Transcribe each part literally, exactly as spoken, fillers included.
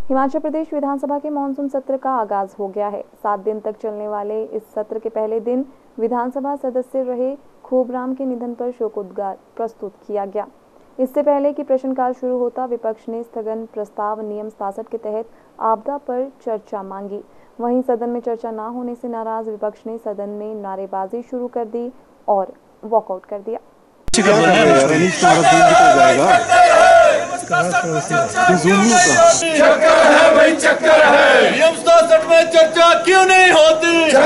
हिमाचल प्रदेश विधानसभा के मानसून सत्र का आगाज हो गया है। सात दिन तक चलने वाले इस सत्र के पहले दिन विधानसभा सदस्य रहे खूबराम के निधन पर शोकोद्गार प्रस्तुत किया गया। इससे पहले कि प्रश्नकाल शुरू होता, विपक्ष ने स्थगन प्रस्ताव नियम सड़सठ के तहत आपदा पर चर्चा मांगी। वहीं सदन में चर्चा न होने से नाराज विपक्ष ने सदन में नारेबाजी शुरू कर दी और वॉकआउट कर दिया। चक्कर है भाई, चक्कर है। नियम सड़सठ में चर्चा क्यों नहीं होती?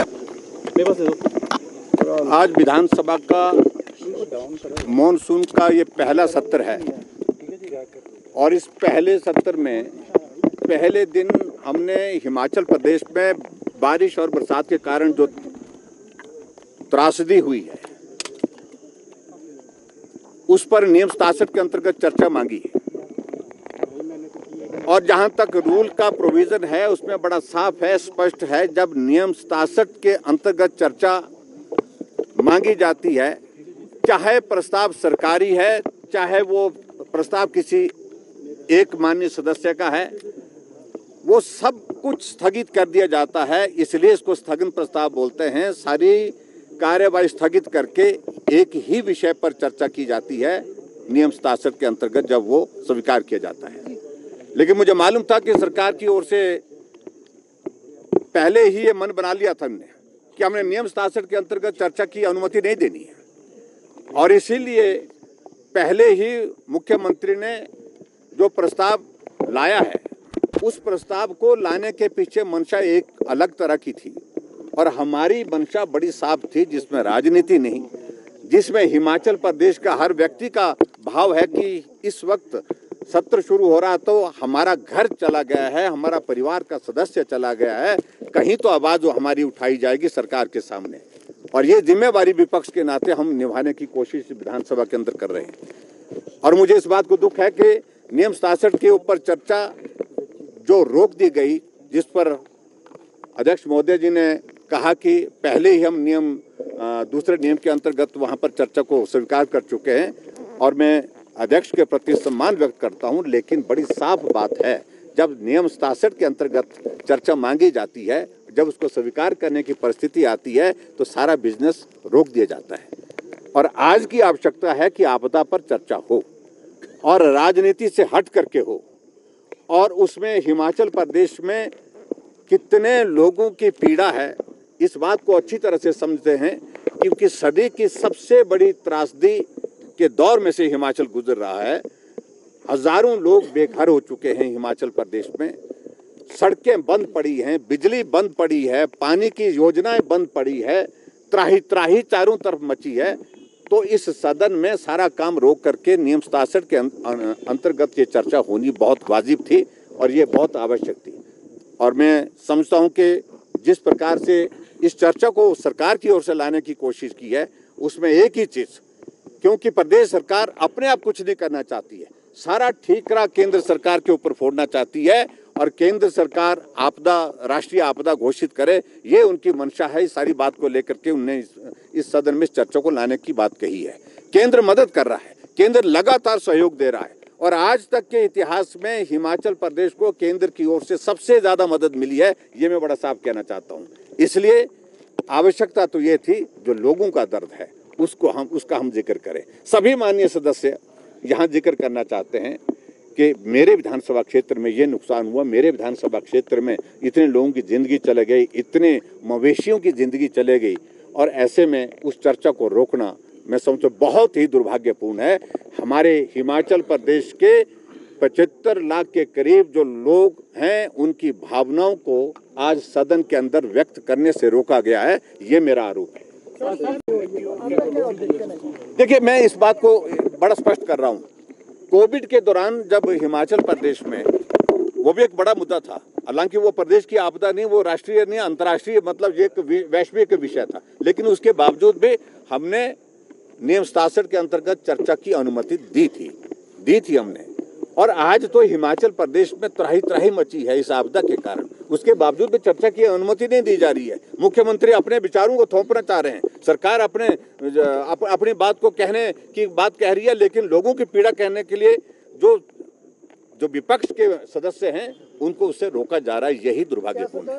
आज विधानसभा का मॉनसून का ये पहला सत्र है और इस पहले सत्र में पहले दिन हमने हिमाचल प्रदेश में बारिश और बरसात के कारण जो त्रासदी हुई है उस पर नियम सड़सठ के अंतर्गत चर्चा मांगी है। और जहां तक रूल का प्रोविजन है उसमें बड़ा साफ है, स्पष्ट है, जब नियम सड़सठ के अंतर्गत चर्चा मांगी जाती है, चाहे प्रस्ताव सरकारी है, चाहे वो प्रस्ताव किसी एक माननीय सदस्य का है, वो सब कुछ स्थगित कर दिया जाता है। इसलिए इसको स्थगन प्रस्ताव बोलते हैं। सारी कार्यवाही स्थगित करके एक ही विषय पर चर्चा की जाती है नियम सड़सठ के अंतर्गत, जब वो स्वीकार किया जाता है। लेकिन मुझे मालूम था कि सरकार की ओर से पहले ही ये मन बना लिया था हमने कि हमने नियम सड़सठ के अंतर्गत चर्चा की अनुमति नहीं देनी है, और इसीलिए पहले ही मुख्यमंत्री ने जो प्रस्ताव लाया है उस प्रस्ताव को लाने के पीछे मंशा एक अलग तरह की थी और हमारी मंशा बड़ी साफ थी, जिसमें राजनीति नहीं, जिसमें हिमाचल प्रदेश का हर व्यक्ति का भाव है कि इस वक्त सत्र शुरू हो रहा तो हमारा घर चला गया है, हमारा परिवार का सदस्य चला गया है, कहीं तो आवाज हमारी उठाई जाएगी सरकार के सामने, और ये जिम्मेवारी विपक्ष के नाते हम निभाने की कोशिश विधानसभा के अंदर कर रहे हैं। और मुझे इस बात को दुख है कि नियम सड़सठ के ऊपर चर्चा जो रोक दी गई, जिस पर अध्यक्ष महोदय जी ने कहा कि पहले ही हम नियम दूसरे नियम के अंतर्गत वहां पर चर्चा को स्वीकार कर चुके हैं, और मैं अध्यक्ष के प्रति सम्मान व्यक्त करता हूं, लेकिन बड़ी साफ बात है, जब नियम सड़सठ के अंतर्गत चर्चा मांगी जाती है, जब उसको स्वीकार करने की परिस्थिति आती है तो सारा बिजनेस रोक दिया जाता है। और आज की आवश्यकता है कि आपदा पर चर्चा हो और राजनीति से हट करके हो, और उसमें हिमाचल प्रदेश में कितने लोगों की पीड़ा है इस बात को अच्छी तरह से समझते हैं, क्योंकि सदी की सबसे बड़ी त्रासदी के दौर में से हिमाचल गुजर रहा है। हजारों लोग बेघर हो चुके हैं हिमाचल प्रदेश में, सड़कें बंद पड़ी हैं, बिजली बंद पड़ी है, पानी की योजनाएं बंद पड़ी है, त्राही त्राही चारों तरफ मची है। तो इस सदन में सारा काम रोक करके नियम सड़सठ के अंतर्गत ये चर्चा होनी बहुत वाजिब थी और ये बहुत आवश्यक थी। और मैं समझता हूं कि जिस प्रकार से इस चर्चा को सरकार की ओर से लाने की कोशिश की है, उसमें एक ही चीज, क्योंकि प्रदेश सरकार अपने आप कुछ नहीं करना चाहती है, सारा ठीकरा केंद्र सरकार के ऊपर फोड़ना चाहती है, और केंद्र सरकार आपदा राष्ट्रीय आपदा घोषित करे, ये उनकी मंशा है। इस सारी बात को लेकर के उन्होंने इस, इस सदन में चर्चा को लाने की बात कही है। केंद्र मदद कर रहा है, केंद्र लगातार सहयोग दे रहा है, और आज तक के इतिहास में हिमाचल प्रदेश को केंद्र की ओर से सबसे ज्यादा मदद मिली है, ये मैं बड़ा साफ कहना चाहता हूँ। इसलिए आवश्यकता तो ये थी, जो लोगों का दर्द है उसको हम उसका हम जिक्र करें। सभी माननीय सदस्य यहाँ जिक्र करना चाहते हैं कि मेरे विधानसभा क्षेत्र में ये नुकसान हुआ, मेरे विधानसभा क्षेत्र में इतने लोगों की जिंदगी चले गई, इतने मवेशियों की जिंदगी चले गई, और ऐसे में उस चर्चा को रोकना मैं समझता बहुत ही दुर्भाग्यपूर्ण है। हमारे हिमाचल प्रदेश के पचहत्तर लाख के करीब जो लोग हैं, उनकी भावनाओं को आज सदन के अंदर व्यक्त करने से रोका गया है, ये मेरा आरोप है। देखिए, मैं इस बात को बड़ा स्पष्ट कर रहा हूँ, कोविड के दौरान जब हिमाचल प्रदेश में, वो भी एक बड़ा मुद्दा था, हालांकि वो प्रदेश की आपदा नहीं, वो राष्ट्रीय नहीं, अंतर्राष्ट्रीय, मतलब एक वैश्विक विषय था, लेकिन उसके बावजूद भी हमने नियम सड़सठ के अंतर्गत चर्चा की अनुमति दी थी दी थी हमने। और आज तो हिमाचल प्रदेश में त्राही त्राही मची है इस आपदा के कारण, उसके बावजूद भी चर्चा की अनुमति नहीं दी जा रही है। मुख्यमंत्री अपने विचारों को थोपना चाह रहे हैं, सरकार अपने अप, अपनी बात को कहने की बात कह रही है, लेकिन लोगों की पीड़ा कहने के लिए जो जो विपक्ष के सदस्य हैं उनको उससे रोका जा रहा है। यही दुर्भाग्यपूर्ण है।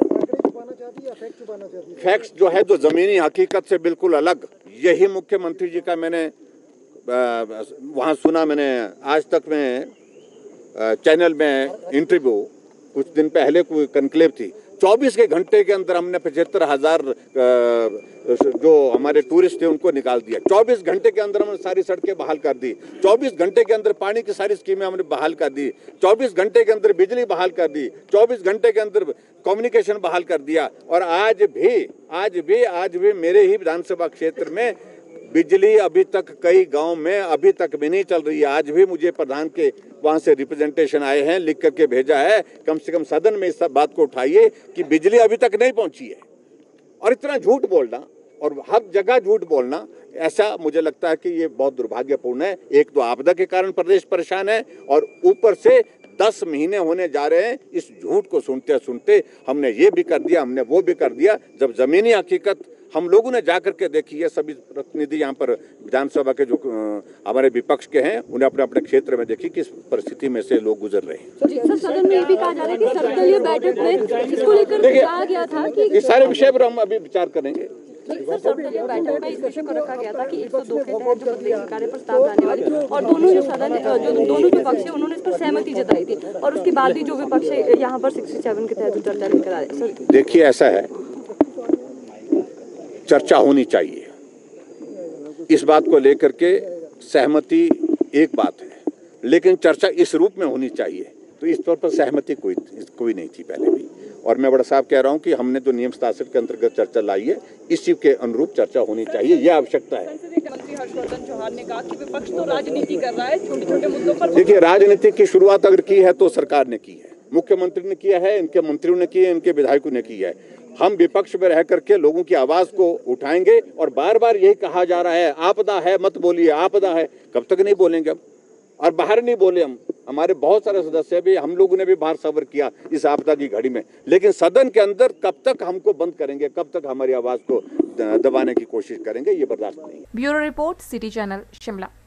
फैक्ट्स जो है जो जमीनी हकीकत से बिल्कुल अलग, यही मुख्यमंत्री जी का मैंने वहाँ सुना। मैंने आज तक में चैनल में इंटरव्यू कुछ दिन पहले कोई कन्क्लेव थी, चौबीस के घंटे के अंदर हमने पचहत्तर हजार जो हमारे टूरिस्ट थे उनको निकाल दिया। चौबीस घंटे के अंदर हमने सारी सड़कें बहाल कर दी। चौबीस घंटे के अंदर पानी की सारी स्कीमें हमने बहाल कर दी। चौबीस घंटे के अंदर बिजली बहाल कर दी। चौबीस घंटे के अंदर कम्युनिकेशन बहाल कर दिया। और आज भी आज भी आज भी मेरे ही विधानसभा क्षेत्र में बिजली अभी तक कई गांव में अभी तक भी नहीं चल रही है। आज भी मुझे प्रधान के वहां से रिप्रेजेंटेशन आए हैं, लिख करके भेजा है, कम से कम सदन में इस सब बात को उठाइए कि बिजली अभी तक नहीं पहुंची है। और इतना झूठ बोलना और हर जगह झूठ बोलना, ऐसा मुझे लगता है कि ये बहुत दुर्भाग्यपूर्ण है। एक तो आपदा के कारण प्रदेश परेशान है और ऊपर से दस महीने होने जा रहे हैं इस झूठ को सुनते सुनते हमने ये भी कर दिया, हमने वो भी कर दिया, जब जमीनी हकीकत हम लोगों ने जाकर के देखी है। सभी प्रतिनिधि यहाँ पर विधानसभा के जो हमारे विपक्ष के हैं उन्हें अपने अपने क्षेत्र में देखी किस परिस्थिति में से लोग गुजर रहे हैं। सर, सदन में भी कहा जा रहा है कि सर्वदलीय बैठक में इसको लेकर कहा गया था कि इस सारे विषय पर हम अभी विचार करेंगे। सर, सर्वदलीय बैठक में इस विषय को रखा गया था कि एक सौ दो के तहत जो बदले की कार्य प्रस्ताव लाने वाली और दोनों जो सदन जो दोनों जो पक्ष है उन्होंने इस पर सहमति जताई थी और उसके बाद भी जो विपक्ष है यहाँ पर सिक्सटी सेवन के तहत चर्चा लेकर आ रहे हैं। देखिए, ऐसा है, चर्चा होनी चाहिए। इस बात को लेकर के सहमति एक बात है, लेकिन चर्चा इस रूप में होनी चाहिए। तो इस तौर पर सहमति कोई कोई नहीं थी पहले भी। और मैं बड़ा साहब कह रहा हूं कि हमने जो नियम सतासठ के अंतर्गत चर्चा लाई है, इसी के अनुरूप चर्चा होनी चाहिए, यह आवश्यकता है। मंत्री हर्षवर्धन चौहान ने कहा कि विपक्ष तो राजनीति कर रहा है छोटे छोटे मुद्दों पर। देखिए, राजनीति की शुरुआत अगर की है तो सरकार ने की है, मुख्यमंत्री ने किया है, इनके मंत्रियों ने की है, इनके विधायकों ने किया है। हम विपक्ष में रह करके लोगों की आवाज को उठाएंगे और बार बार यही कहा जा रहा है आपदा है मत बोलिए, आपदा है। कब तक नहीं बोलेंगे हम? और बाहर नहीं बोले हम, हमारे बहुत सारे सदस्य भी, हम लोगों ने भी बाहर सबर किया इस आपदा की घड़ी में, लेकिन सदन के अंदर कब तक हमको बंद करेंगे, कब तक हमारी आवाज को दबाने की कोशिश करेंगे, ये बर्दाश्त नहीं। Bureau report, city channel, Shimla.